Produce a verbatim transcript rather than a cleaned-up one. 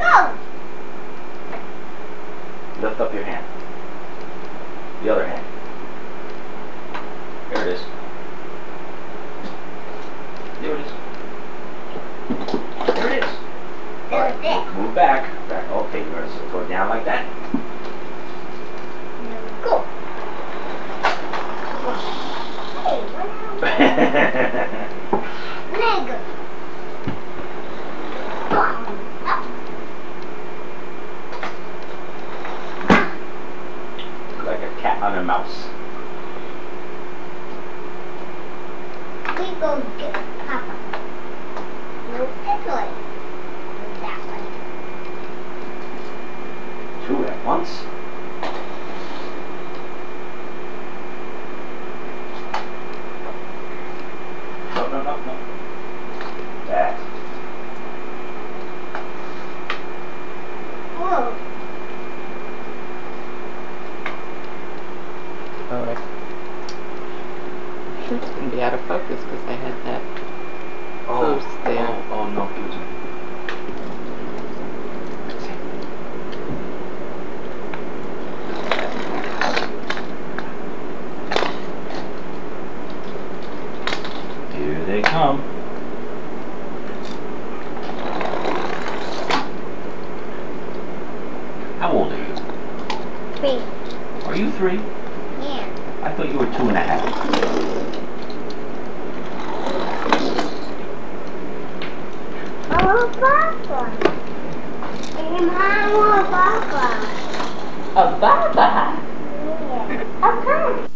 Go! Lift up your hand. The other hand. There it is. There it is. There it is. All right, There. move back. Back. Okay, you're going to go down like that. Go. Hey, what happened? Leg. Like a cat on a mouse. We go get Papa. No, this way. That way. Two at once. No, no, no, no. That. Whoa. Oh, I I'm sure it's going to be out of focus because I had that Oh, post there. oh, oh, no, give it to me. Here they come. How old are you? Three. Are you three? Yeah. I thought you were two and a half. Oh, Papa. And Mom, oh, Papa. A baba. Yeah. Okay.